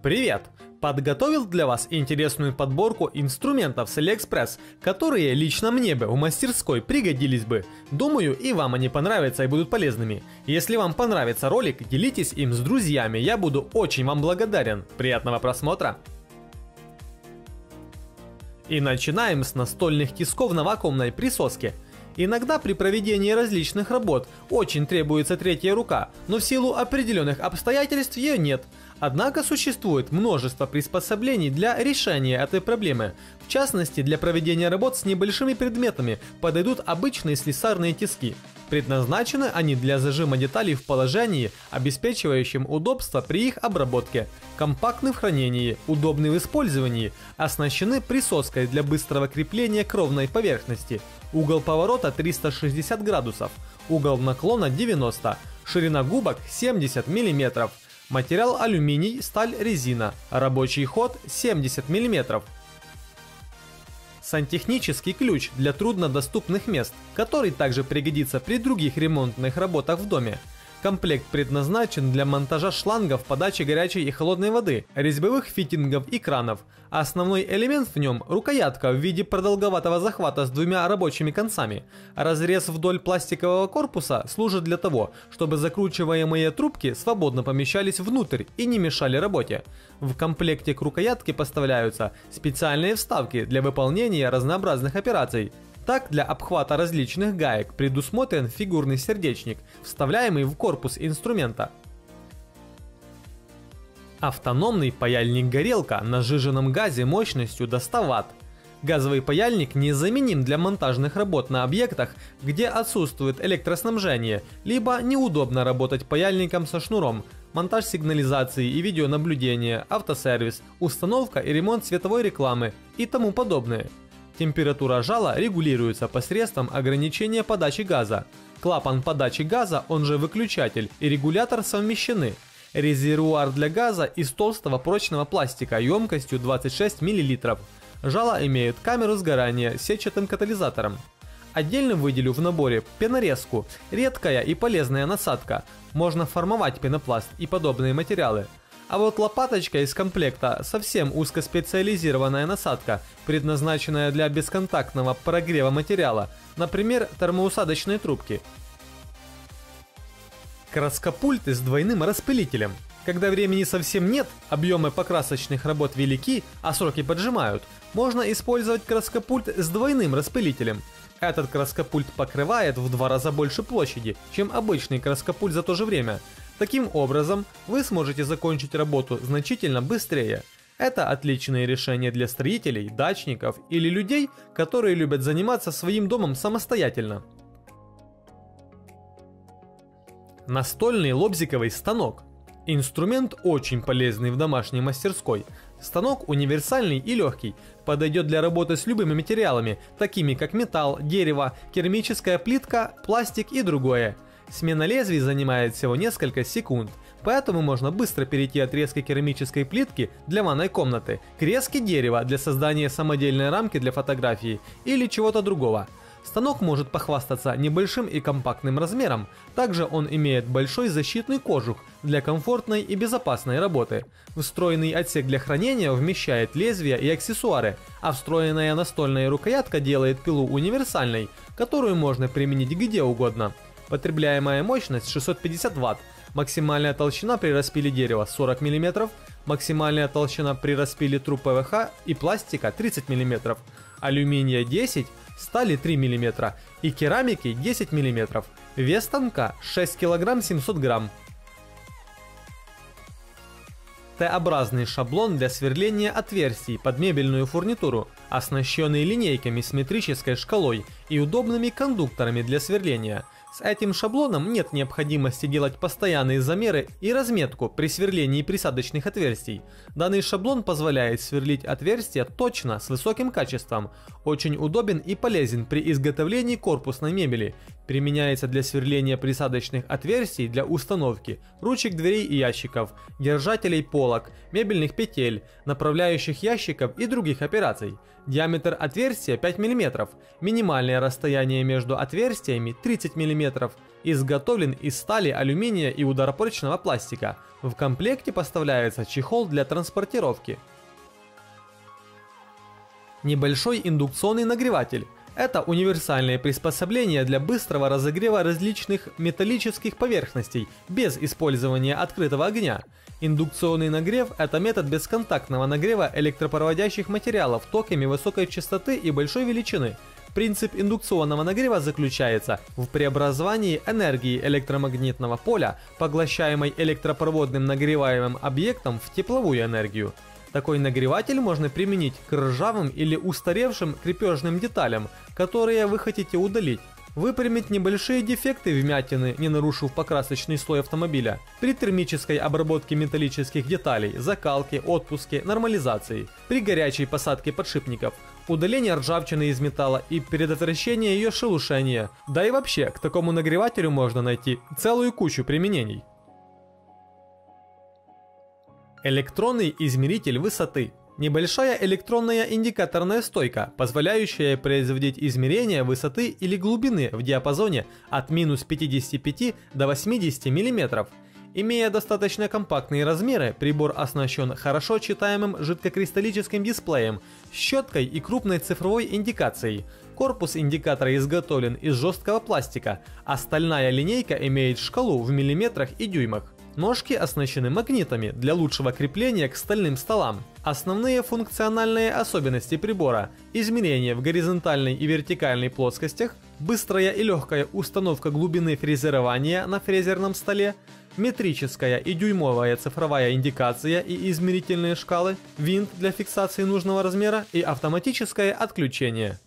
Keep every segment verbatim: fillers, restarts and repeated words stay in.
Привет! Подготовил для вас интересную подборку инструментов с AliExpress, которые лично мне бы в мастерской пригодились бы. Думаю, и вам они понравятся и будут полезными. Если вам понравится ролик, делитесь им с друзьями, я буду очень вам благодарен. Приятного просмотра! И начинаем с настольных тисков на вакуумной присоске. Иногда при проведении различных работ очень требуется третья рука, но в силу определенных обстоятельств ее нет. Однако существует множество приспособлений для решения этой проблемы. В частности, для проведения работ с небольшими предметами подойдут обычные слесарные тиски. Предназначены они для зажима деталей в положении, обеспечивающем удобство при их обработке, компактны в хранении, удобны в использовании, оснащены присоской для быстрого крепления к ровной поверхности. Угол поворота триста шестьдесят градусов, угол наклона девяносто, ширина губок семьдесят миллиметров, материал алюминий, сталь, резина, рабочий ход семьдесят миллиметров. Сантехнический ключ для труднодоступных мест, который также пригодится при других ремонтных работах в доме. Комплект предназначен для монтажа шлангов подачи горячей и холодной воды, резьбовых фитингов и кранов. Основной элемент в нем – рукоятка в виде продолговатого захвата с двумя рабочими концами. Разрез вдоль пластикового корпуса служит для того, чтобы закручиваемые трубки свободно помещались внутрь и не мешали работе. В комплекте к рукоятке поставляются специальные вставки для выполнения разнообразных операций. Так, для обхвата различных гаек предусмотрен фигурный сердечник, вставляемый в корпус инструмента. Автономный паяльник-горелка на сжиженном газе мощностью до ста ватт. Газовый паяльник незаменим для монтажных работ на объектах, где отсутствует электроснабжение, либо неудобно работать паяльником со шнуром, монтаж сигнализации и видеонаблюдения, автосервис, установка и ремонт световой рекламы и тому подобное. Температура жала регулируется посредством ограничения подачи газа. Клапан подачи газа, он же выключатель, и регулятор совмещены. Резервуар для газа из толстого прочного пластика емкостью двадцать шесть миллилитров. Жало имеют камеру сгорания с сетчатым катализатором. Отдельно выделю в наборе пенорезку, редкая и полезная насадка. Можно формовать пенопласт и подобные материалы. А вот лопаточка из комплекта совсем узкоспециализированная насадка, предназначенная для бесконтактного прогрева материала, например, термоусадочной трубки. Краскопульт с двойным распылителем. Когда времени совсем нет, объемы покрасочных работ велики, а сроки поджимают, можно использовать краскопульт с двойным распылителем. Этот краскопульт покрывает в два раза больше площади, чем обычный краскопульт за то же время. Таким образом, вы сможете закончить работу значительно быстрее. Это отличное решение для строителей, дачников или людей, которые любят заниматься своим домом самостоятельно. Настольный лобзиковый станок. Инструмент очень полезный в домашней мастерской. Станок универсальный и легкий, подойдет для работы с любыми материалами, такими как металл, дерево, керамическая плитка, пластик и другое. Смена лезвий занимает всего несколько секунд, поэтому можно быстро перейти от резки керамической плитки для ванной комнаты к резке дерева для создания самодельной рамки для фотографии или чего-то другого. Станок может похвастаться небольшим и компактным размером, также он имеет большой защитный кожух для комфортной и безопасной работы. Встроенный отсек для хранения вмещает лезвия и аксессуары, а встроенная настольная рукоятка делает пилу универсальной, которую можно применить где угодно. Потребляемая мощность шестьсот пятьдесят ватт, максимальная толщина при распиле дерева сорок миллиметров, максимальная толщина при распиле труб ПВХ и пластика тридцать миллиметров, алюминия десять, стали три миллиметра и керамики десять миллиметров. Вес станка шесть килограмм семьсот грамм. Т-образный шаблон для сверления отверстий под мебельную фурнитуру, оснащенный линейками с метрической шкалой и удобными кондукторами для сверления. С этим шаблоном нет необходимости делать постоянные замеры и разметку при сверлении присадочных отверстий. Данный шаблон позволяет сверлить отверстия точно, с высоким качеством. Очень удобен и полезен при изготовлении корпусной мебели. Применяется для сверления присадочных отверстий для установки ручек дверей и ящиков, держателей полок, мебельных петель, направляющих ящиков и других операций. Диаметр отверстия пять миллиметров, минимальное расстояние между отверстиями тридцать миллиметров. Изготовлен из стали, алюминия и ударопрочного пластика. В комплекте поставляется чехол для транспортировки. Небольшой индукционный нагреватель. Это универсальное приспособление для быстрого разогрева различных металлических поверхностей без использования открытого огня. Индукционный нагрев – это метод бесконтактного нагрева электропроводящих материалов токами высокой частоты и большой величины. Принцип индукционного нагрева заключается в преобразовании энергии электромагнитного поля, поглощаемой электропроводным нагреваемым объектом, в тепловую энергию. Такой нагреватель можно применить к ржавым или устаревшим крепежным деталям, которые вы хотите удалить. Выпрямить небольшие дефекты, вмятины, не нарушив покрасочный слой автомобиля. При термической обработке металлических деталей, закалке, отпуске, нормализации. При горячей посадке подшипников. Удаление ржавчины из металла и предотвращение ее шелушения. Да и вообще, к такому нагревателю можно найти целую кучу применений. Электронный измеритель высоты. Небольшая электронная индикаторная стойка, позволяющая производить измерения высоты или глубины в диапазоне от минус пятидесяти пяти до восьмидесяти миллиметров. Имея достаточно компактные размеры, прибор оснащен хорошо читаемым жидкокристаллическим дисплеем, щеткой и крупной цифровой индикацией. Корпус индикатора изготовлен из жесткого пластика, а стальная линейка имеет шкалу в миллиметрах и дюймах. Ножки оснащены магнитами для лучшего крепления к стальным столам. Основные функциональные особенности прибора – измерение в горизонтальной и вертикальной плоскостях, быстрая и легкая установка глубины фрезерования на фрезерном столе, метрическая и дюймовая цифровая индикация и измерительные шкалы, винт для фиксации нужного размера и автоматическое отключение.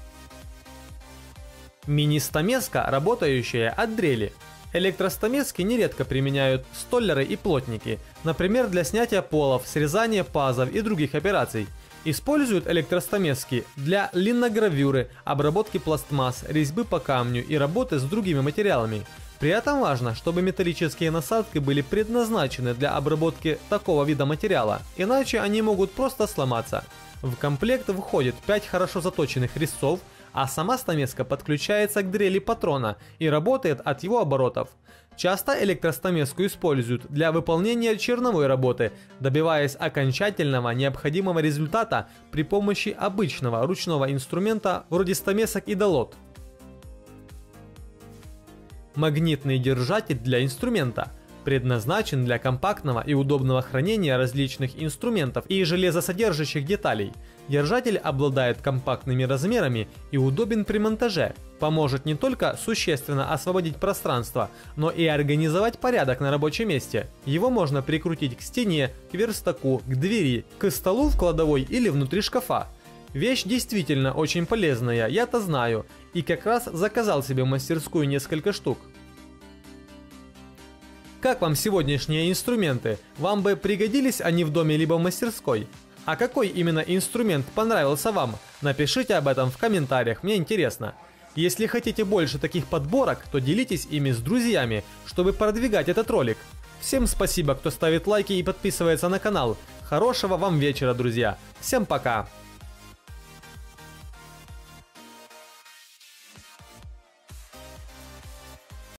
Мини-стамеска, работающая от дрели. Электростамески нередко применяют столяры и плотники, например, для снятия полов, срезания пазов и других операций. Используют электростамески для линогравюры, обработки пластмасс, резьбы по камню и работы с другими материалами. При этом важно, чтобы металлические насадки были предназначены для обработки такого вида материала, иначе они могут просто сломаться. В комплект входит пять хорошо заточенных резцов, а сама стамеска подключается к дрели патрона и работает от его оборотов. Часто электростамеску используют для выполнения черновой работы, добиваясь окончательного необходимого результата при помощи обычного ручного инструмента вроде стамесок и долот. Магнитный держатель для инструмента. Предназначен для компактного и удобного хранения различных инструментов и железосодержащих деталей. Держатель обладает компактными размерами и удобен при монтаже. Поможет не только существенно освободить пространство, но и организовать порядок на рабочем месте. Его можно прикрутить к стене, к верстаку, к двери, к столу в кладовой или внутри шкафа. Вещь действительно очень полезная, я-то знаю, и как раз заказал себе в мастерскую несколько штук. Как вам сегодняшние инструменты? Вам бы пригодились они в доме либо в мастерской? А какой именно инструмент понравился вам? Напишите об этом в комментариях, мне интересно. Если хотите больше таких подборок, то делитесь ими с друзьями, чтобы продвигать этот ролик. Всем спасибо, кто ставит лайки и подписывается на канал. Хорошего вам вечера, друзья. Всем пока!